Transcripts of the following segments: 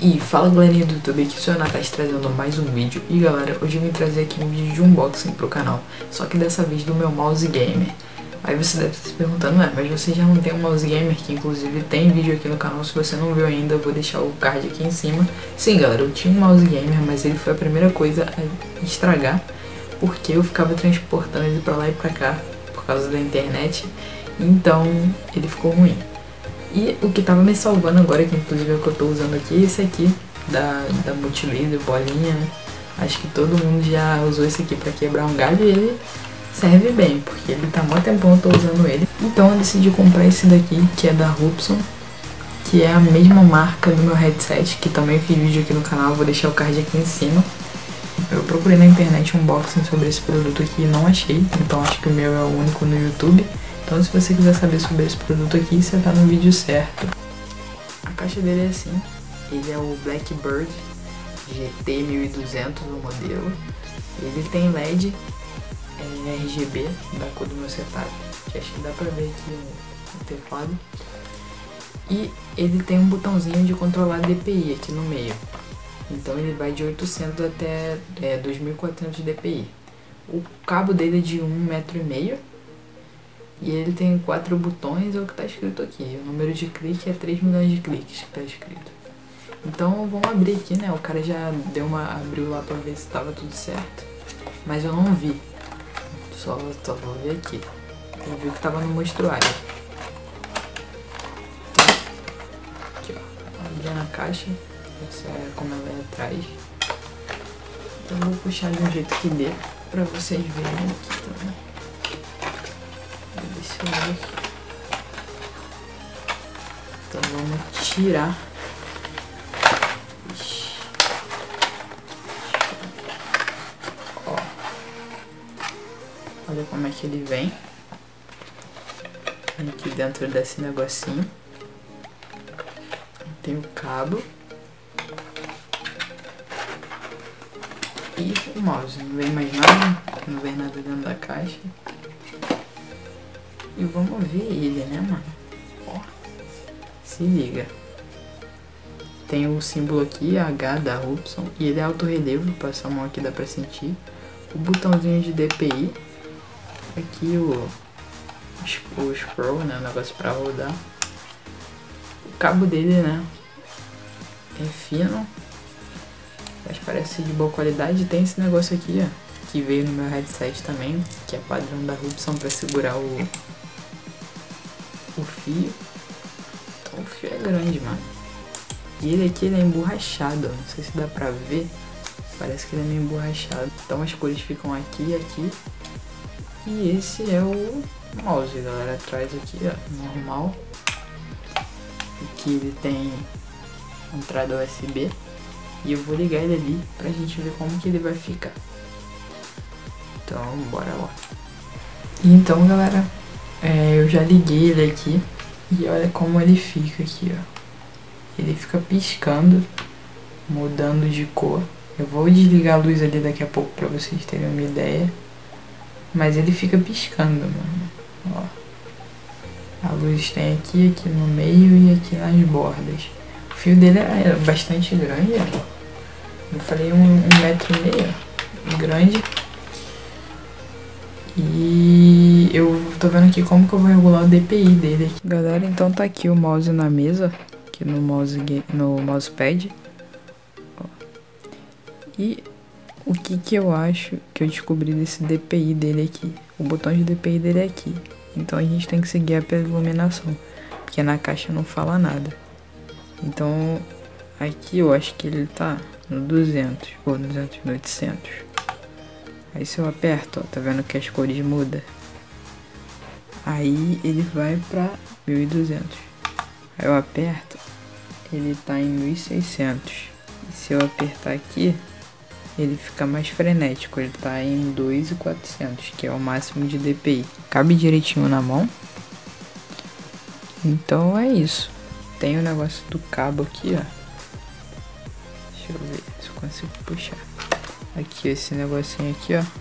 E fala galerinha do YouTube, aqui sou o Natas trazendo mais um vídeo. E galera, hoje eu vim trazer aqui um vídeo de unboxing pro canal, só que dessa vez do meu mouse gamer. Aí você deve estar se perguntando, mas você já não tem um mouse gamer? Que inclusive tem vídeo aqui no canal, se você não viu ainda eu vou deixar o card aqui em cima. Sim galera, eu tinha um mouse gamer, mas ele foi a primeira coisa a estragar, porque eu ficava transportando ele pra lá e pra cá, por causa da internet, então ele ficou ruim. E o que tava me salvando agora, que inclusive é o que eu tô usando aqui, é esse aqui, da Multilaser, bolinha, né? Acho que todo mundo já usou esse aqui pra quebrar um galho e ele serve bem, porque ele tá há muito tempão eu tô usando ele. Então eu decidi comprar esse daqui, que é da Rupson, que é a mesma marca do meu headset, que também fiz vídeo aqui no canal, vou deixar o card aqui em cima. Eu procurei na internet um unboxing sobre esse produto aqui e não achei, então acho que o meu é o único no YouTube. Então se você quiser saber sobre esse produto aqui, você tá no vídeo certo. A caixa dele é assim, ele é o Blackbird GT 1200 o modelo. Ele tem LED RGB da cor do meu setup, que acho que dá pra ver aqui no teclado. E ele tem um botãozinho de controlar DPI aqui no meio. Então ele vai de 800 até 2400 DPI. O cabo dele é de 1,5 m. E ele tem 4 botões, é o que tá escrito aqui. O número de clique é 3 milhões de cliques que tá escrito. Então vamos abrir aqui, né? O cara já abriu lá pra ver se tava tudo certo. Mas eu não vi. Só vou ver aqui. Eu vi que tava no mostruário. Aqui, ó. Abrindo a caixa. Essa é como ela é atrás. Então eu vou puxar de um jeito que dê pra vocês verem aqui também. Então vamos tirar. Ixi. Ó. Olha como é que ele vem. Aqui dentro desse negocinho tem o cabo e o mouse. Não vem mais nada, não vem nada dentro da caixa. E vamos ver ele, né, mano? Ó, se liga. Tem o símbolo aqui, H da Rupson, e ele é alto relevo, passar a mão aqui dá pra sentir. O botãozinho de DPI. Aqui o scroll, né, o negócio pra rodar. O cabo dele, né, é fino, mas parece ser de boa qualidade. Tem esse negócio aqui, ó, que veio no meu headset também, que é padrão da Rupson pra segurar o fio. Então o fio é grande, mano. E ele aqui, ele é emborrachado, não sei se dá pra ver, parece que ele é meio emborrachado. Então as cores ficam aqui e aqui. E esse é o mouse, galera, atrás aqui, ó, normal. Aqui ele tem entrada USB. E eu vou ligar ele ali pra gente ver como que ele vai ficar. Então bora lá. Então galera, eu já liguei ele aqui e olha como ele fica aqui, ó. Ele fica piscando, mudando de cor. Eu vou desligar a luz ali daqui a pouco pra vocês terem uma ideia. Mas ele fica piscando, mano. Ó. A luz tem aqui no meio e aqui nas bordas. O fio dele é bastante grande, ó. Eu falei 1,5 m, grande. E eu tô vendo aqui como que eu vou regular o DPI dele aqui. Galera, então tá aqui o mouse na mesa, aqui no mousepad. Ó. E o que eu acho que eu descobri desse DPI dele aqui? O botão de DPI dele é aqui. Então a gente tem que seguir pela iluminação, porque na caixa não fala nada. Então aqui eu acho que ele tá no 200 ou no 800. Aí se eu aperto, ó, tá vendo que as cores mudam? Aí ele vai pra 1200. Aí eu aperto, ele tá em 1600. E se eu apertar aqui, ele fica mais frenético, ele tá em 2400, que é o máximo de DPI. Cabe direitinho na mão. Então é isso. Tem o negócio do cabo aqui, ó. Deixa eu ver se eu consigo puxar. Aqui, esse negocinho aqui, ó,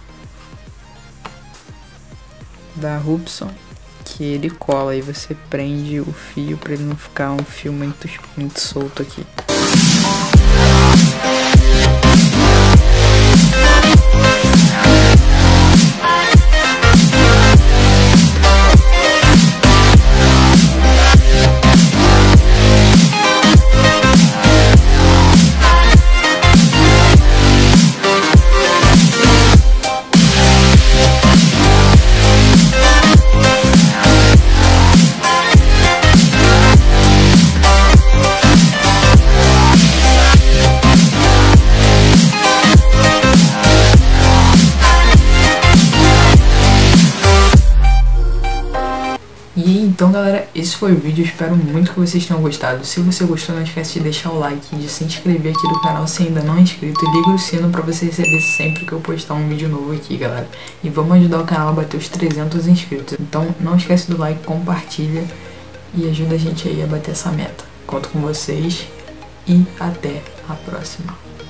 da Rupson, que ele cola e você prende o fio pra ele não ficar um fio muito solto aqui. Então galera, esse foi o vídeo, eu espero muito que vocês tenham gostado. Se você gostou, não esquece de deixar o like, de se inscrever aqui do canal se ainda não é inscrito, e liga o sino pra você receber sempre que eu postar um vídeo novo aqui, galera. E vamos ajudar o canal a bater os 300 inscritos. Então não esquece do like, compartilha e ajuda a gente aí a bater essa meta. Conto com vocês e até a próxima.